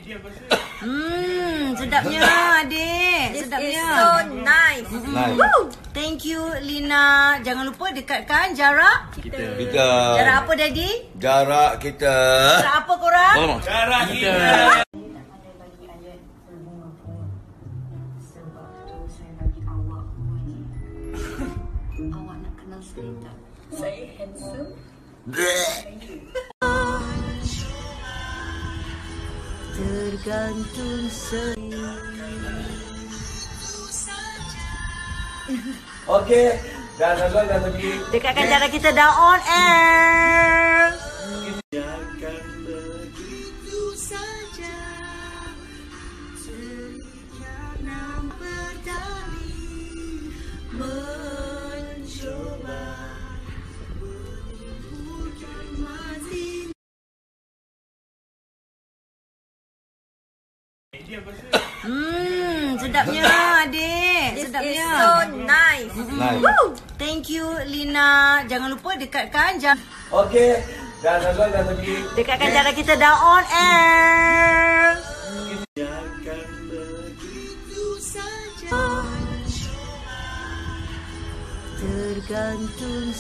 Sedapnya adik. Sedapnya. So nice. Nice. Thank you Lina. Jangan lupa dekatkan jarak. Kita. Jarak apa Daddy? Jarak kita. Jarak apa korang? Jarak kita. Sebab tu saya bagi awak wangi. Awak nak kenal saya tak? Saya handsome. Tergantung Okey. Dah pergi. dekatkan jarak kita dah on air. Sedapnya adik. Sedapnya. So nice. Nice. Thank you Lina. Jangan lupa dekatkan jarak. Okey. Dah pergi. Dekatkan jarak kita dah on air. Tergantung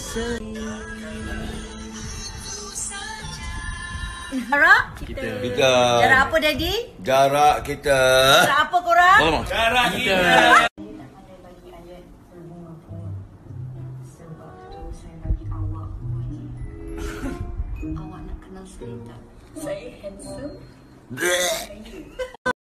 jarak. Kita. Jarak apa Daddy? Jarak kita. Jarak apa korang? Jarak kita. Bagi ayat berbunga-bunga. Sebab tu saya bagi awak wangi. Awak nak kenal saya tak? Saya handsome.